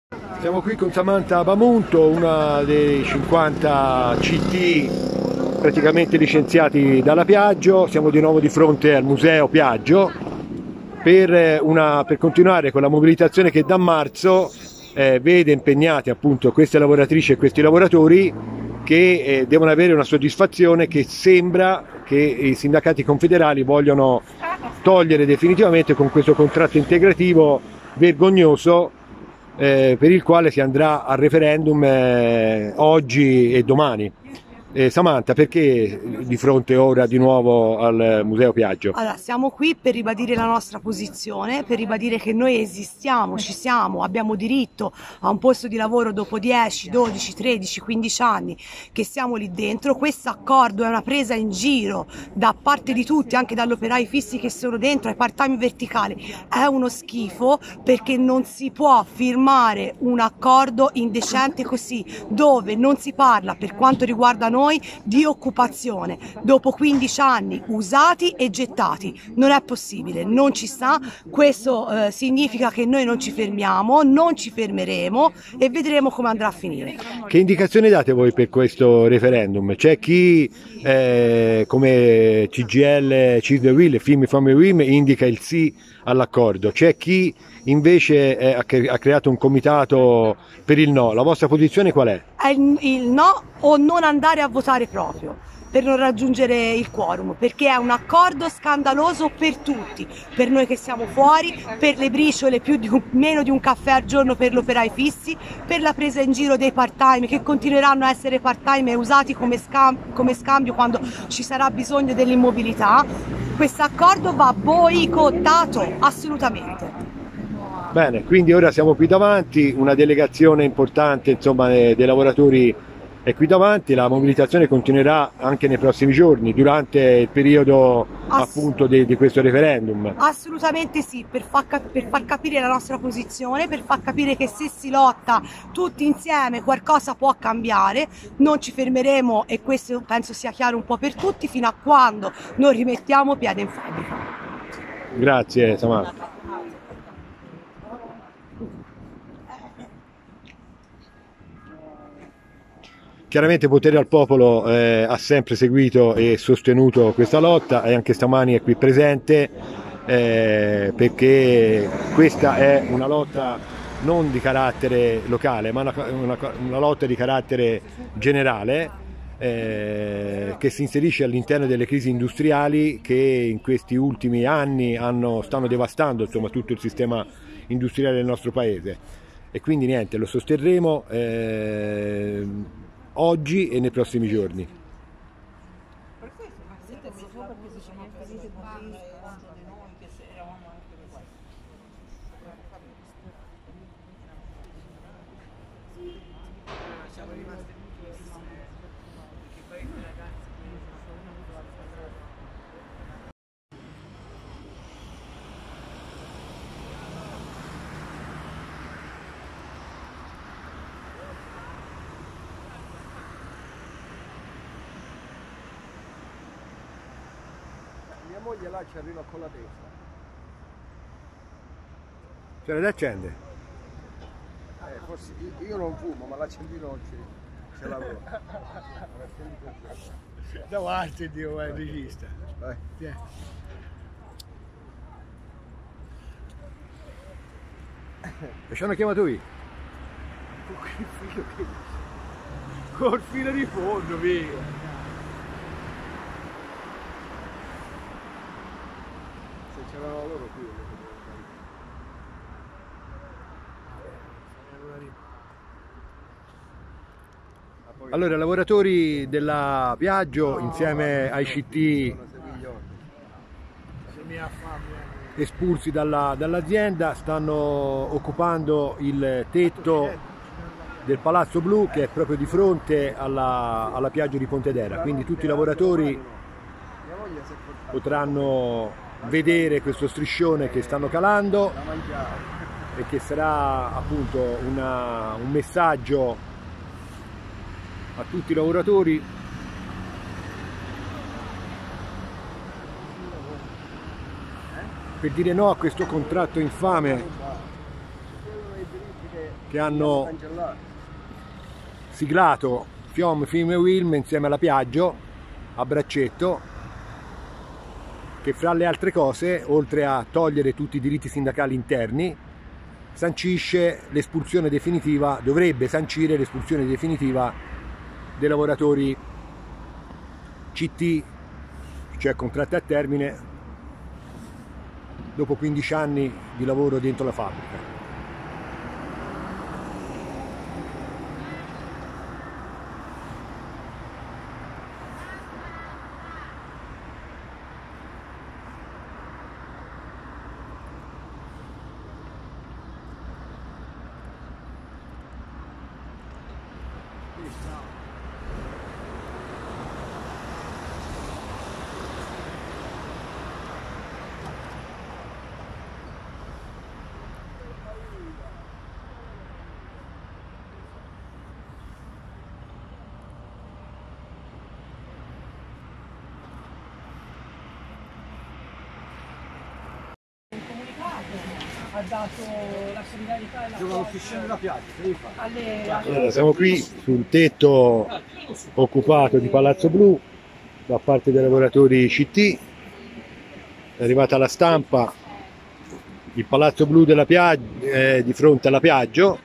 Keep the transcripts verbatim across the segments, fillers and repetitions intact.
Siamo qui con Samantha Bamunto, una dei cinquanta C T praticamente licenziati dalla Piaggio. Siamo di nuovo di fronte al Museo Piaggio per, una, per continuare con la mobilitazione che da marzo eh, vede impegnati appunto queste lavoratrici e questi lavoratori che eh, devono avere una soddisfazione che sembra che i sindacati confederali vogliono togliere definitivamente con questo contratto integrativo vergognoso eh, per il quale si andrà al referendum eh, oggi e domani. Eh, Samantha, perché di fronte ora di nuovo al Museo Piaggio? Allora, siamo qui per ribadire la nostra posizione, per ribadire che noi esistiamo, ci siamo, abbiamo diritto a un posto di lavoro dopo dieci, dodici, tredici, quindici anni che siamo lì dentro. Questo accordo è una presa in giro da parte di tutti, anche dagli operai fissi che sono dentro, ai part-time verticali. È uno schifo perché non si può firmare un accordo indecente così, dove non si parla, per quanto riguarda noi, di occupazione dopo quindici anni usati e gettati. Non è possibile, non ci sta. Questo eh, significa che noi non ci fermiamo, non ci fermeremo e vedremo come andrà a finire. Che indicazioni date voi per questo referendum? C'è chi eh, come C G L, Choose the Will, Film from the Wim indica il sì all'accordo, c'è chi invece eh, ha creato un comitato per il no. La vostra posizione qual è? È il, il no o non andare a votare proprio per non raggiungere il quorum, perché è un accordo scandaloso per tutti, per noi che siamo fuori, per le briciole, più di un, meno di un caffè al giorno per gli operai fissi, per la presa in giro dei part-time che continueranno a essere part-time e usati come, scam come scambio quando ci sarà bisogno dell'immobilità. Questo accordo va boicottato assolutamente. Bene, quindi ora siamo qui davanti, una delegazione importante insomma dei, dei lavoratori è qui davanti, la mobilitazione continuerà anche nei prossimi giorni, durante il periodo Ass appunto di, di questo referendum. Assolutamente sì, per far, per far capire la nostra posizione, per far capire che se si lotta tutti insieme qualcosa può cambiare. Non ci fermeremo, e questo penso sia chiaro un po' per tutti, fino a quando non rimettiamo piede in fabbrica. Grazie Samantha. Chiaramente Potere al Popolo eh, ha sempre seguito e sostenuto questa lotta e anche stamani è qui presente eh, perché questa è una lotta non di carattere locale ma una, una, una lotta di carattere generale eh, che si inserisce all'interno delle crisi industriali che in questi ultimi anni hanno, stanno devastando insomma, tutto il sistema industriale del nostro paese e quindi niente, lo sosterremo eh, oggi e nei prossimi giorni. Mia moglie là ci arriva con la testa. Ce l'hai da accendere? Eh, forse io, io non fumo, ma l'accendino oggi ce l'avevo. Davanti Dio, è il regista. Vai. Yeah. E ci hanno chiamato qui? Col filo di fondo, via. C'erano loro qui. Allora, lavoratori della Piaggio insieme ai C T espulsi dall'azienda stanno occupando il tetto del Palazzo Blu che è proprio di fronte alla, alla Piaggio di Pontedera, quindi tutti i lavoratori potranno vedere questo striscione che stanno calando e che sarà appunto una, un messaggio a tutti i lavoratori per dire no a questo contratto infame che hanno siglato Fiom, Film e Wilm insieme alla Piaggio a braccetto, che fra le altre cose, oltre a togliere tutti i diritti sindacali interni, sancisce l'espulsione definitiva, dovrebbe sancire l'espulsione definitiva dei lavoratori C T, cioè contratti a termine, dopo quindici anni di lavoro dentro la fabbrica. Ha dato la solidarietà e la alle, Allora, siamo qui sul tetto occupato di Palazzo Blu da parte dei lavoratori C T. È arrivata la stampa, il Palazzo Blu della Piaggio è di fronte alla Piaggio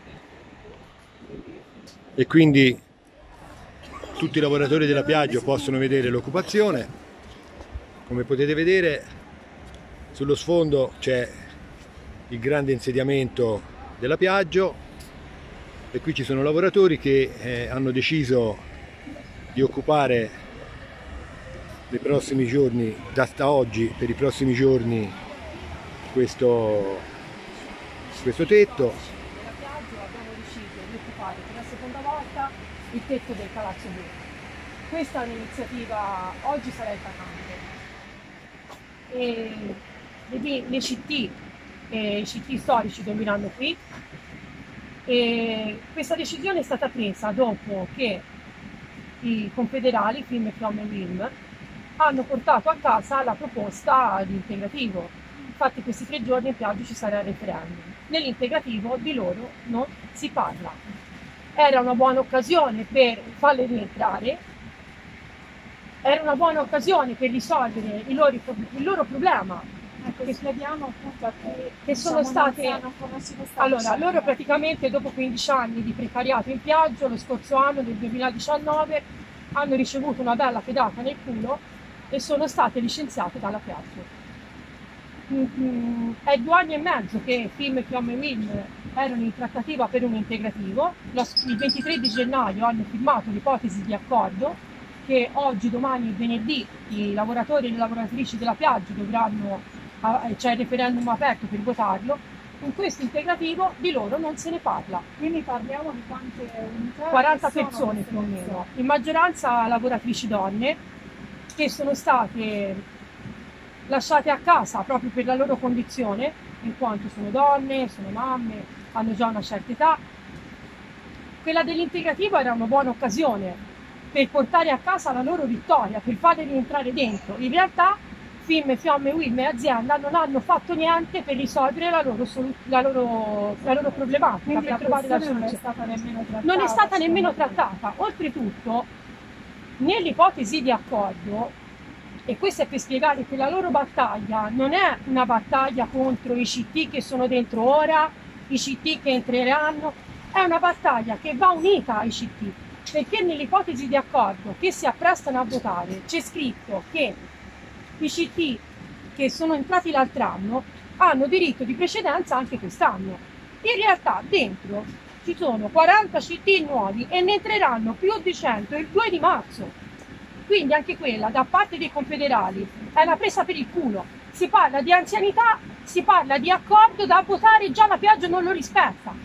e quindi tutti i lavoratori della Piaggio possono vedere l'occupazione. Come potete vedere, sullo sfondo c'è il grande insediamento della Piaggio e qui ci sono lavoratori che eh, hanno deciso di occupare nei prossimi giorni, da, da oggi per i prossimi giorni, questo, questo tetto. della Piaggio abbiamo deciso di occupare per la seconda volta il tetto del Palazzo Blu. Questa è un'iniziativa, oggi sarà il vacante. E le, le C T e i C T storici dormiranno qui. E questa decisione è stata presa dopo che i confederali, Film e Fiom e Wilm, hanno portato a casa la proposta di integrativo. Infatti questi tre giorni in Piaggio ci sarà il referendum. Nell'integrativo di loro non si parla. Era una buona occasione per farle rientrare, era una buona occasione per risolvere il loro, il loro problema. Ecco, spieghiamo appunto a che, che sono diciamo, state, non conoscono state allora, diciamo. loro praticamente dopo quindici anni di precariato in Piaggio, lo scorso anno del duemiladiciannove, hanno ricevuto una bella pedata nel culo e sono state licenziate dalla Piaggio. Mm-hmm. È due anni e mezzo che Film e Fiom e Wilm erano in trattativa per un integrativo. Il ventitré di gennaio hanno firmato l'ipotesi di accordo che oggi, domani e venerdì i lavoratori e le lavoratrici della Piaggio dovranno, c'è il referendum aperto per votarlo. In questo integrativo di loro non se ne parla. Quindi parliamo di quante unità? quaranta persone più o meno, in maggioranza lavoratrici donne che sono state lasciate a casa proprio per la loro condizione, in quanto sono donne, sono mamme, hanno già una certa età. Quella dell'integrativo era una buona occasione per portare a casa la loro vittoria, per farle rientrare dentro. In realtà Film, Fiom, Wilm e azienda non hanno fatto niente per risolvere la loro, la loro, la loro problematica. Quindi per la trovare la questione non è soluzione. stata nemmeno trattata. Non è stata nemmeno trattata. Oltretutto, nell'ipotesi di accordo, e questo è per spiegare che la loro battaglia non è una battaglia contro i C T che sono dentro ora, i C T che entreranno, è una battaglia che va unita ai C T, perché nell'ipotesi di accordo che si apprestano a votare c'è scritto che i C T che sono entrati l'altro anno hanno diritto di precedenza anche quest'anno. In realtà dentro ci sono quaranta C T nuovi e ne entreranno più di cento il due di marzo. Quindi anche quella da parte dei confederali è una presa per il culo. Si parla di anzianità, si parla di accordo da votare, già la Piaggio non lo rispetta.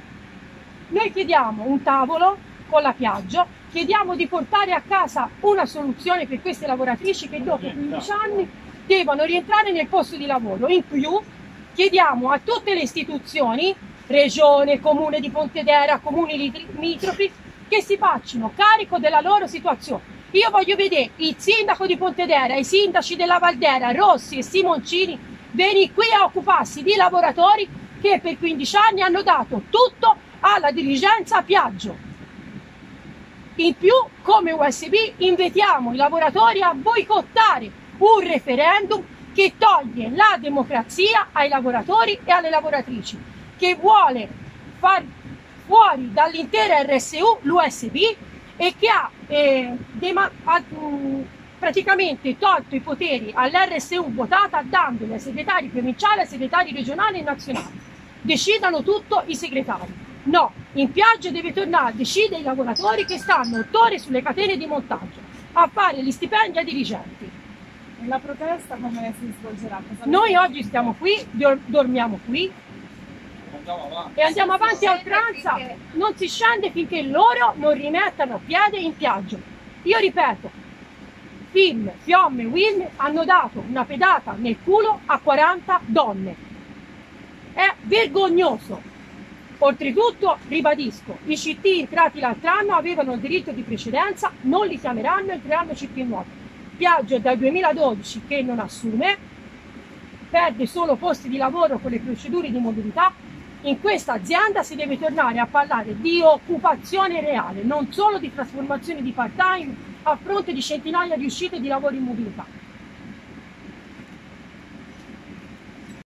Noi chiediamo un tavolo con la Piaggio, chiediamo di portare a casa una soluzione per queste lavoratrici che dopo quindici anni devono rientrare nel posto di lavoro. In più chiediamo a tutte le istituzioni, Regione, Comune di Pontedera, Comuni limitrofi, che si facciano carico della loro situazione. Io voglio vedere il sindaco di Pontedera, i sindaci della Valdera, Rossi e Simoncini, venire qui a occuparsi di lavoratori che per quindici anni hanno dato tutto alla dirigenza Piaggio. In più, come U S B, invitiamo i lavoratori a boicottare un referendum che toglie la democrazia ai lavoratori e alle lavoratrici, che vuole far fuori dall'intera R S U l'U S B e che ha, eh, ha mh, praticamente tolto i poteri all'R S U votata, dandoli ai segretari provinciali, ai segretari regionali e nazionali. Decidano tutto i segretari. No, in Piaggio deve tornare a decidere i lavoratori che stanno otto ore sulle catene di montaggio a fare gli stipendi ai dirigenti. E la protesta come si svolgerà? Cosa Noi oggi stiamo qui, dormiamo qui e andiamo avanti a oltranza, non si scende finché loro non rimettano piede in Piaggio. Io ripeto, Film, Fiamme e Wilm hanno dato una pedata nel culo a quaranta donne. È vergognoso. Oltretutto, ribadisco, i C T entrati l'altro anno avevano il diritto di precedenza, non li chiameranno e entreranno C T nuovi. Piaggio è dal duemiladodici che non assume, perde solo posti di lavoro con le procedure di mobilità. In questa azienda si deve tornare a parlare di occupazione reale, non solo di trasformazione di part-time a fronte di centinaia di uscite di lavoro in mobilità.